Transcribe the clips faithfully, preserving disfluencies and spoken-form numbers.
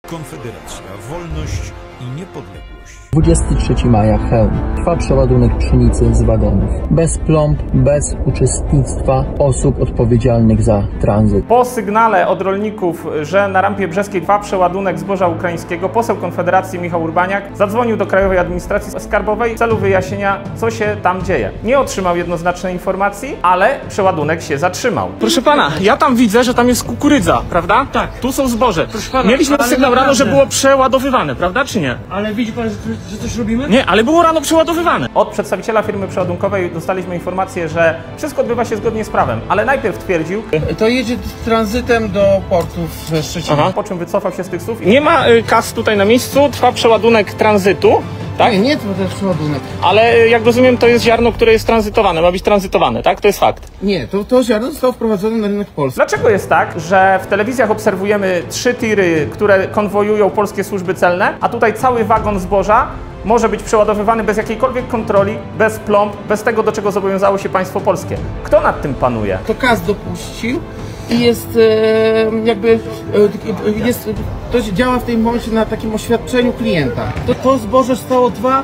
Konfederacja, wolność i niepodległość. dwudziestego trzeciego maja Chełm. Trwa przeładunek pszenicy z wagonów. Bez plomb, bez uczestnictwa osób odpowiedzialnych za tranzyt. Po sygnale od rolników, że na Rampie Brzeskiej trwa przeładunek zboża ukraińskiego, poseł Konfederacji Michał Urbaniak zadzwonił do Krajowej Administracji Skarbowej w celu wyjaśnienia, co się tam dzieje. Nie otrzymał jednoznacznej informacji, ale przeładunek się zatrzymał. Proszę pana, ja tam widzę, że tam jest kukurydza, prawda? Tak. Tu są zboże. Proszę pana, Mieliśmy ale sygnał rano, że naprawdę. było przeładowywane, prawda czy nie? Ale widzi pan, że, że coś robimy? Nie, ale było rano przeładowywane. Od przedstawiciela firmy przeładunkowej dostaliśmy informację, że wszystko odbywa się zgodnie z prawem, ale najpierw twierdził, To jedzie tranzytem do portu w Szczecinie. Aha. po czym wycofał się z tych słów. Nie ma y, kas tutaj na miejscu, trwa przeładunek tranzytu, tak? Nie, nie, to jest przeładunek. Ale y, jak rozumiem, to jest ziarno, które jest tranzytowane, ma być tranzytowane, tak? To jest fakt. Nie, to, to ziarno zostało wprowadzone na rynek polski. Dlaczego jest tak, że w telewizjach obserwujemy trzy tiry, które konwojują polskie służby celne, a tutaj cały wagon zboża może być przeładowywany bez jakiejkolwiek kontroli, bez plomb, bez tego, do czego zobowiązało się państwo polskie? Kto nad tym panuje? To K A S dopuścił i jest e, jakby, e, jest, to działa w tym momencie na takim oświadczeniu klienta. To, to zboże stało dwa,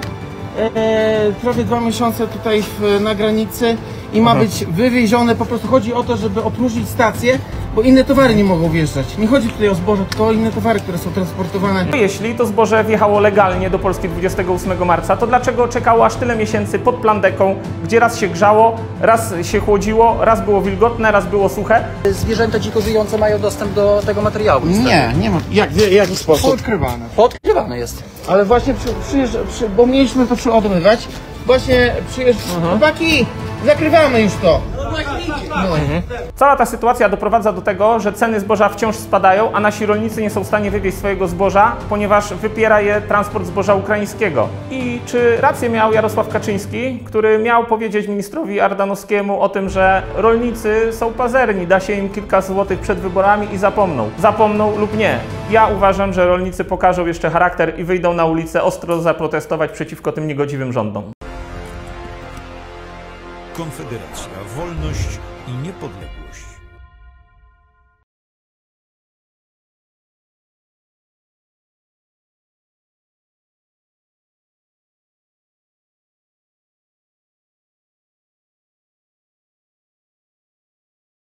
e, prawie dwa miesiące tutaj w, na granicy i ma być wywiezione, po prostu chodzi o to, żeby opróżnić stację, bo inne towary nie mogą wjeżdżać. Nie chodzi tutaj o zboże, tylko o inne towary, które są transportowane. Jeśli to zboże wjechało legalnie do Polski dwudziestego ósmego marca, to dlaczego czekało aż tyle miesięcy pod plandeką, gdzie raz się grzało, raz się chłodziło, raz było wilgotne, raz było suche? Zwierzęta dziko żyjące mają dostęp do tego materiału. Nie, nie ma. Jak, w jaki sposób? Podkrywane. Podkrywane jest. Ale właśnie przy, przyjeżdża, przy, bo mieliśmy to przeładowywać. Właśnie przyjeżdża. Chłopaki, zakrywamy już to. No. Cała ta sytuacja doprowadza do tego, że ceny zboża wciąż spadają, a nasi rolnicy nie są w stanie wywieźć swojego zboża, ponieważ wypiera je transport zboża ukraińskiego. I czy rację miał Jarosław Kaczyński, który miał powiedzieć ministrowi Ardanowskiemu o tym, że rolnicy są pazerni, da się im kilka złotych przed wyborami i zapomną. Zapomną lub nie. Ja uważam, że rolnicy pokażą jeszcze charakter i wyjdą na ulicę ostro zaprotestować przeciwko tym niegodziwym rządom. Konfederacja, wolność i niepodległość.